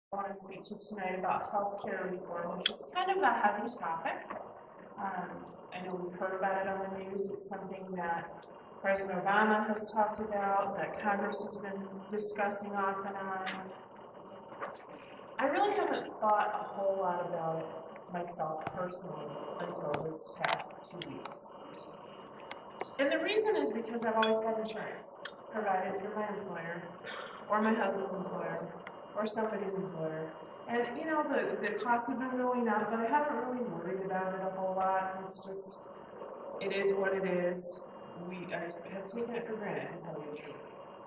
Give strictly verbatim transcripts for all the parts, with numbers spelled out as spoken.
I want to speak to you tonight about healthcare reform, which is kind of a heavy topic. Um, I know we've heard about it on the news. It's something that President Obama has talked about, that Congress has been discussing off and on. I really haven't thought a whole lot about it myself personally until this past two weeks. And the reason is because I've always had insurance provided through my employer, or my husband's employer, or somebody's employer. And you know, the, the costs have been going up, but I haven't really worried about it a whole lot. It's just, it is what it is. We I have taken it for granted, to tell you the truth.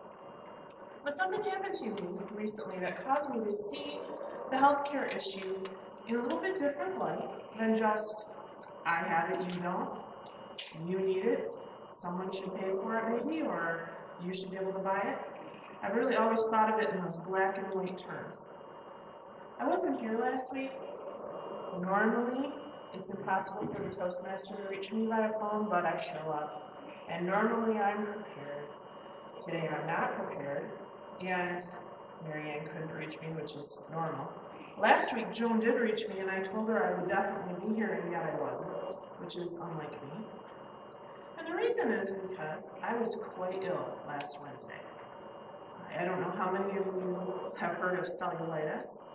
But something happened to me recently that caused me to see the healthcare issue in a little bit different light than just, I have it, you don't, you need it, someone should pay for it maybe, or you should be able to buy it. I've really always thought of it in those black and white terms. I wasn't here last week. Normally, it's impossible for the Toastmaster to reach me by phone, but I show up. And normally I'm prepared. Today I'm not prepared, and Marianne couldn't reach me, which is normal. Last week, Joan did reach me, and I told her I would definitely be here, and yet I wasn't, which is unlike me. And the reason is because I was quite ill last Wednesday. I don't know how many of you have heard of cellulitis,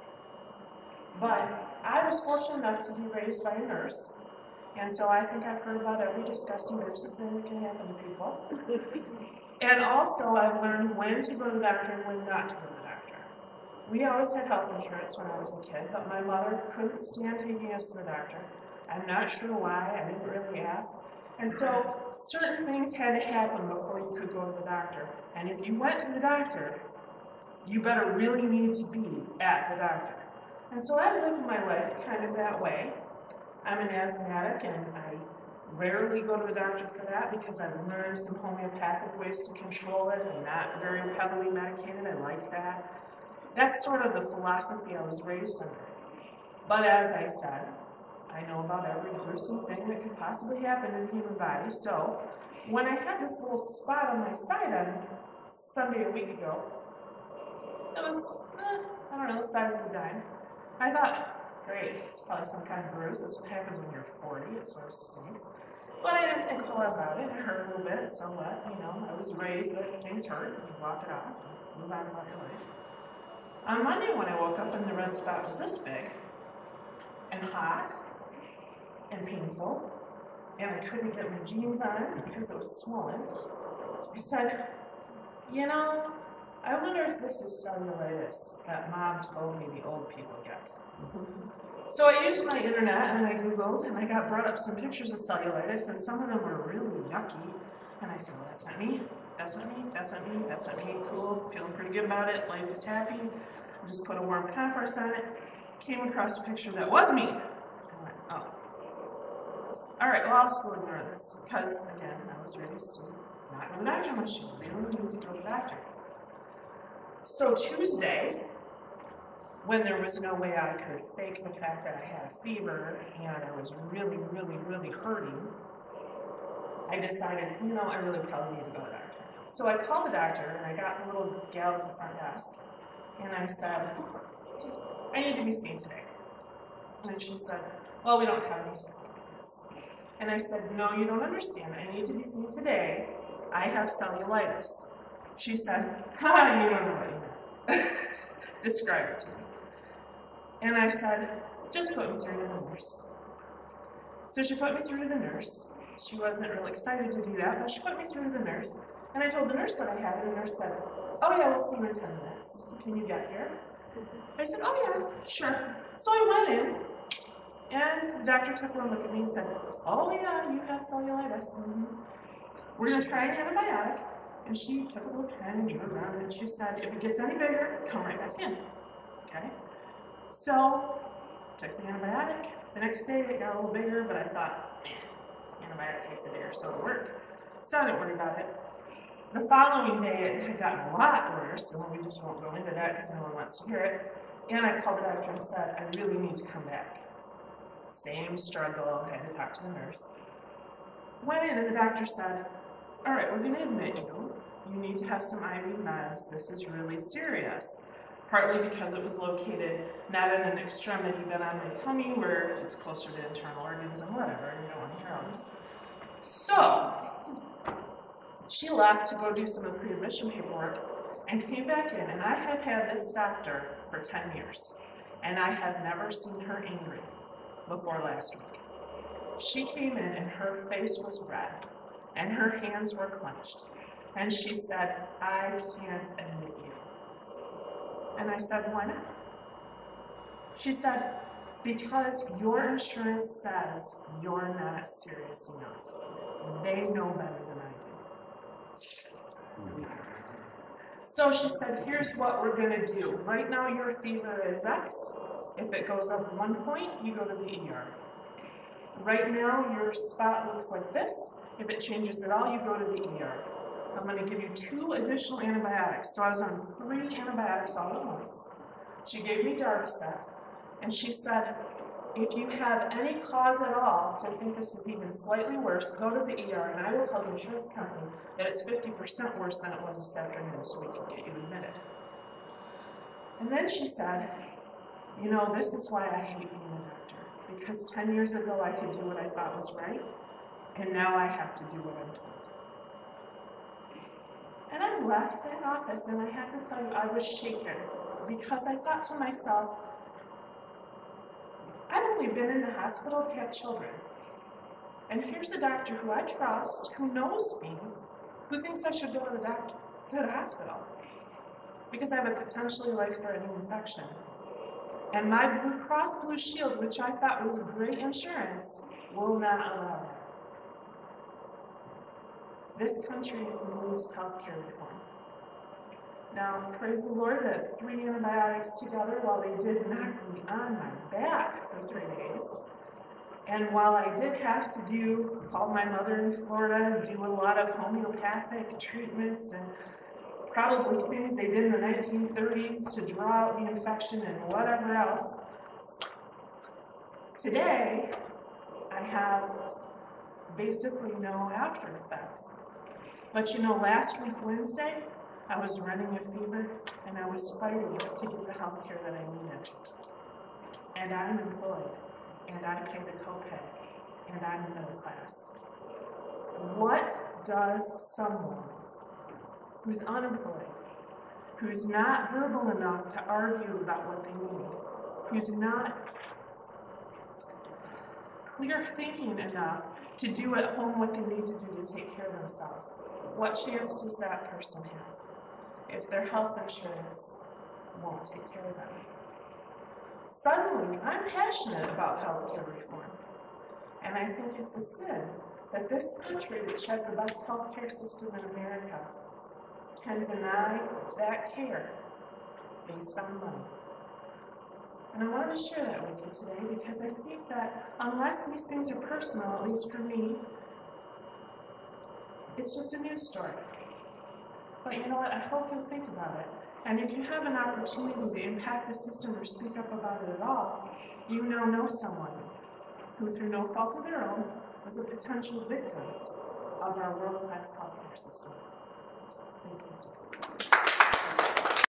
but I was fortunate enough to be raised by a nurse, and so I think I've heard about every disgusting nursing thing that can happen to people. And also I've learned when to go to the doctor and when not to go to the doctor. We always had health insurance when I was a kid, but my mother couldn't stand taking us to the doctor. I'm not sure why, I didn't really ask. And so certain things had to happen before you could go to the doctor. And if you went to the doctor, you better really need to be at the doctor. And so I've lived my life kind of that way. I'm an asthmatic, and I rarely go to the doctor for that because I've learned some homeopathic ways to control it. I'm not very heavily medicated. I like that. That's sort of the philosophy I was raised under. But as I said, I know about every gruesome thing that could possibly happen in the human body. So when I had this little spot on my side on Sunday a week ago, it was, eh, I don't know, the size of a dime. I thought, great, it's probably some kind of bruise. That's what happens when you're forty. It sort of stinks. But I didn't think a whole lot about it. It hurt a little bit, so what? You know, I was raised that things hurt. You walk it off, move on about your life. On Monday when I woke up and the red spot was this big, and hot, and painful, and I couldn't get my jeans on because it was swollen, I said, you know, I wonder if this is cellulitis that Mom told me the old people get. So I used my internet and I Googled and I got brought up some pictures of cellulitis, and some of them were really yucky. And I said, well, that's not me, that's not me, that's not me, that's not me, cool, feeling pretty good about it, life is happy. I just put a warm compress on it, came across a picture that was me. I went, oh. All right, well, I'll still ignore this because, again, I was raised to not go to the doctor much. You don't need to go to the doctor. So Tuesday, when there was no way I could fake the fact that I had a fever and I was really, really, really hurting, I decided, you know, I really probably need to go to the doctor. So I called the doctor and I got the little gal at the front desk and I said, I need to be seen today. And she said, well, we don't have any sick appointments. And I said, no, you don't understand. I need to be seen today. I have cellulitis. She said, ha, you don't know what you mean. Describe it to me. And I said, just put me through to the nurse. So she put me through to the nurse. She wasn't real excited to do that, but she put me through to the nurse. And I told the nurse what I had, and the nurse said, oh yeah, we'll see you in ten minutes. Can you get here? I said, oh yeah, sure. So I went in, and the doctor took one look at me and said, oh yeah, you have cellulitis. Mm-hmm. We're going to try an antibiotic. And she took a little pen and drew around, and she said, if it gets any bigger, come right back in. Okay? So, took the antibiotic. The next day, it got a little bigger, but I thought, eh, antibiotic takes a day or so to work. So I didn't worry about it. The following day, it had gotten a lot worse, and we just won't go into that because no one wants to hear it. And I called the doctor and said, I really need to come back. Same struggle, I had to talk to the nurse. Went in, and the doctor said, all right, we're going to admit you. You need to have some I V meds. This is really serious. partly because it was located not in an extremity but on my tummy where it's closer to internal organs and whatever, and you don't want to hear all this. So, she left to go do some of the pre-admission paperwork and came back in, and I have had this doctor for ten years, and I have never seen her angry before last week. She came in and her face was red, and her hands were clenched, and she said, "I can't admit you." And I said, "Why not?" She said, "Because your insurance says you're not serious enough. They know better than I do." So she said, "Here's what we're gonna do. Right now your fever is X. If it goes up one point, you go to the E R. Right now your spot looks like this. If it changes at all, you go to the E R. I'm gonna give you two additional antibiotics." So I was on three antibiotics all at once. She gave me Darvocet, and she said, "If you have any cause at all to think this is even slightly worse, go to the E R, and I will tell the insurance company that it's fifty percent worse than it was this afternoon, so we can get you admitted." And then she said, "You know, this is why I hate being a doctor, because ten years ago I could do what I thought was right, and now I have to do what I'm told." And I left that office, and I have to tell you, I was shaken, because I thought to myself, I've only been in the hospital to have children. And here's a doctor who I trust, who knows me, who thinks I should go to the doctor, to the hospital, because I have a potentially life-threatening infection. And my Blue Cross Blue Shield, which I thought was great insurance, will not allow that. This country needs healthcare reform. Now, praise the Lord that three antibiotics together, while they did knock me on my back for three days, and while I did have to do, call my mother in Florida, do a lot of homeopathic treatments and probably things they did in the nineteen thirties to draw out the infection and whatever else, today I have basically no after effects. But you know, last week, Wednesday, I was running a fever, and I was fighting to get the health care that I needed. And I'm employed, and I pay the copay, and I'm middle class. What does someone who's unemployed, who's not verbal enough to argue about what they need, who's not clear thinking enough to do at home what they need to do to take care of themselves, what chance does that person have if their health insurance won't take care of them? Suddenly, I'm passionate about healthcare reform, and I think it's a sin that this country, which has the best healthcare system in America, can deny that care based on money. And I wanted to share that with you today because I think that unless these things are personal, at least for me, it's just a news story. But you know what? I hope you'll think about it. And if you have an opportunity to impact the system or speak up about it at all, you now know someone who, through no fault of their own, was a potential victim of our world-class healthcare system. Thank you.